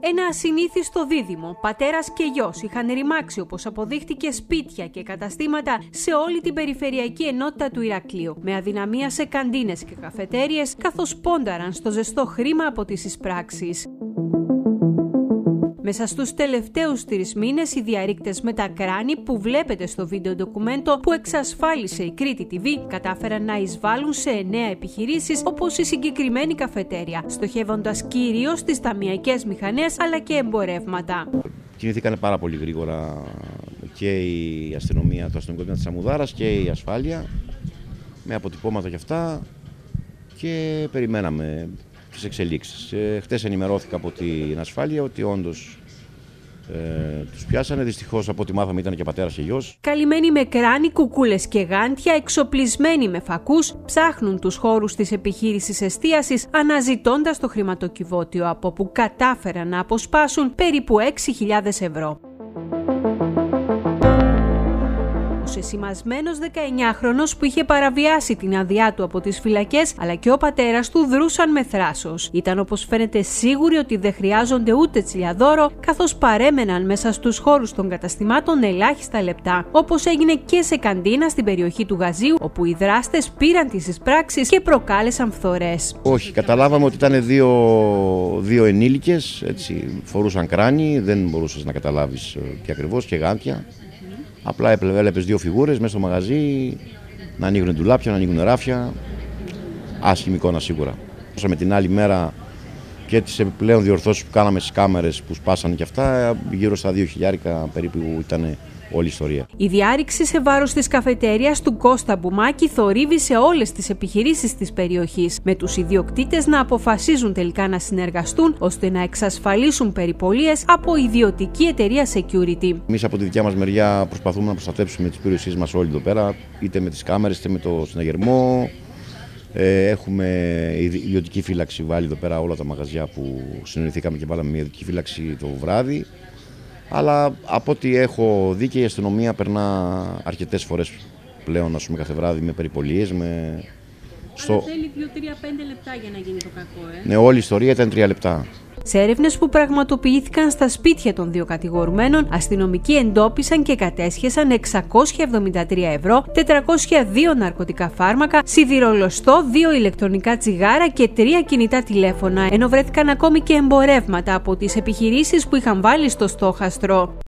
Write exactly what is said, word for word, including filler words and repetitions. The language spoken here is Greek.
Ένα ασυνήθιστο δίδυμο, πατέρας και γιος, είχαν ρημάξει, όπως αποδείχτηκε, σπίτια και καταστήματα σε όλη την περιφερειακή ενότητα του Ηρακλείου, με αδυναμία σε καντίνες και καφετέριες, καθώς πόνταραν στο ζεστό χρήμα από τις εισπράξεις. Μέσα στους τελευταίους τρεις μήνες, οι διαρρήκτες με τα κράνη που βλέπετε στο βίντεο ντοκουμέντο που εξασφάλισε η Κρήτη τι βι κατάφεραν να εισβάλλουν σε εννέα επιχειρήσεις όπως η συγκεκριμένη καφετέρια, στοχεύοντας κυρίως τις ταμειακές μηχανές αλλά και εμπορεύματα. Κινηθήκανε πάρα πολύ γρήγορα και η αστυνομία, το αστυνομικό τμήμα της Σαμουδάρας και η ασφάλεια, με αποτυπώματα και αυτά, και περιμέναμε τις εξελίξεις. Ε, χτες ενημερώθηκα από την ασφάλεια ότι όντως ε, τους πιάσανε. Δυστυχώς, από ό,τι μάθαμε, ήταν και πατέρας και γιος. Καλυμμένοι με κράνη, κουκούλες και γάντια, εξοπλισμένοι με φακούς, ψάχνουν τους χώρους της επιχείρησης εστίασης, αναζητώντας το χρηματοκιβώτιο, από που κατάφεραν να αποσπάσουν περίπου έξι χιλιάδες ευρώ. Ο σεσημασμένος δεκαεννιάχρονος που είχε παραβιάσει την άδειά του από τις φυλακές, αλλά και ο πατέρας του δρούσαν με θράσος. Ήταν, όπως φαίνεται, σίγουροι ότι δεν χρειάζονται ούτε τσιλιαδόρο, καθώς παρέμεναν μέσα στους χώρους των καταστημάτων ελάχιστα λεπτά, όπως έγινε και σε καντίνα στην περιοχή του Γαζίου, όπου οι δράστες πήραν τις εισπράξεις και προκάλεσαν φθορές. Όχι, καταλάβαμε ότι ήταν δύο, δύο ενήλικες, έτσι, φορούσαν κράνη, δεν μπορούσες να καταλάβεις τι ακριβώς, και γάντια. Απλά έβλεπες δύο φιγούρες μέσα στο μαγαζί να ανοίγουν ντουλάπια, να ανοίγουν ράφια. Άσχημη εικόνα σίγουρα. Με την άλλη μέρα και τις επιπλέον διορθώσεις που κάναμε στις κάμερες που σπάσανε και αυτά, γύρω στα δύο χιλιάρικα περίπου ήταν όλη η ιστορία. Η διάρρηξη σε βάρος της καφετέριας του Κώστα Μπουμάκη θορύβει σε όλες τις επιχειρήσεις της περιοχής, με τους ιδιοκτήτες να αποφασίζουν τελικά να συνεργαστούν ώστε να εξασφαλίσουν περιπολίες από ιδιωτική εταιρεία security. Εμείς από τη δικιά μας μεριά προσπαθούμε να προστατεύσουμε τις περιουσίες μας όλοι εδώ πέρα, είτε με τις κάμερες είτε με το συναγερμό. Ε, έχουμε ιδιωτική φύλαξη βάλει εδώ πέρα όλα τα μαγαζιά που συνοηθήκαμε και βάλαμε μια ιδιωτική φύλαξη το βράδυ. Αλλά από ό,τι έχω δει και η αστυνομία περνά αρκετές φορές πλέον, ας πούμε, κάθε βράδυ με περιπολίες. Με... Στο... Αλλά θέλει δύο τρία πέντε λεπτά για να γίνει το κακό, ε. Ναι, όλη η ιστορία ήταν τρία λεπτά. Σε έρευνες που πραγματοποιήθηκαν στα σπίτια των δύο κατηγορουμένων, αστυνομικοί εντόπισαν και κατέσχεσαν εξακόσια εβδομήντα τρία ευρώ, τετρακόσια δύο ναρκωτικά φάρμακα, σιδηρολοστό, δύο ηλεκτρονικά τσιγάρα και τρία κινητά τηλέφωνα, ενώ βρέθηκαν ακόμη και εμπορεύματα από τις επιχειρήσεις που είχαν βάλει στο στόχαστρο.